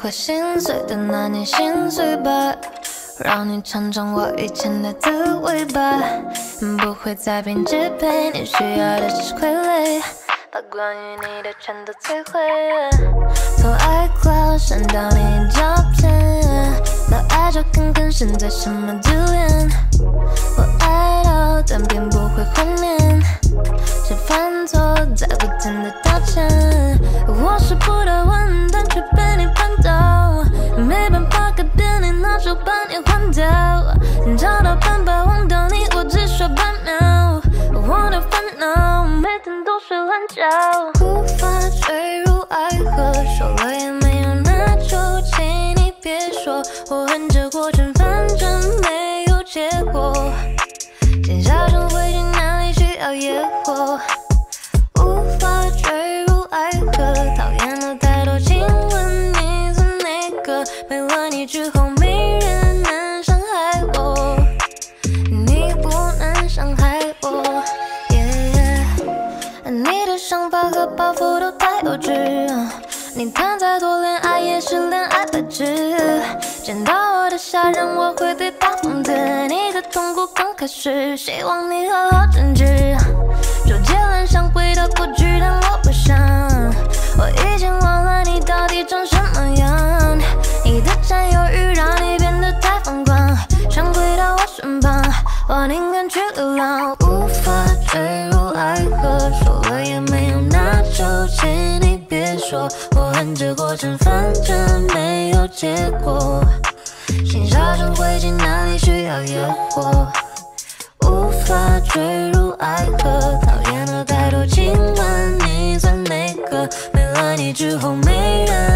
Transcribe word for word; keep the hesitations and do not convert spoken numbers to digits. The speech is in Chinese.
会心碎的那年心碎吧，让你尝尝我以前的滋味吧。不会再编织陪你需要的是傀儡，把关于你的全都摧毁。从 iCloud 删掉你照片，到爱就看看现在什么丢脸。我爱到但并不会怀念，是犯错再不停的道歉。我是不到完，但却被你绊倒，没办法改变你，那就把你换掉。找到办法忘掉你，我只需半秒。我的烦恼每天都睡懒觉，无法坠入爱河，说了也没有，那就请你别说。我恨这过程，反正没有结果。先小声回去，哪里需要野火？无法坠入爱河，讨厌了太多。请问你是哪个？没了你之后，没人能伤害我，你不能伤害我。Yeah, 你的想法和包袱都太幼稚，你谈再多恋爱也是恋爱白痴。见到我的下人，我会对他讽刺，你的痛苦刚开始，希望你好好珍惜。周杰伦想回到过去，但我不想，我已经忘了你到底长什么样。你的占有欲让你变得太疯狂，想回到我身旁，我宁愿去流浪。无法坠入爱河，说了也没有，那就请你别说。我恨这过程，反正没有结果。先小声回击，哪里需要野火？无法坠入爱河，讨厌了太多。请问你算哪个？没了你之后，没人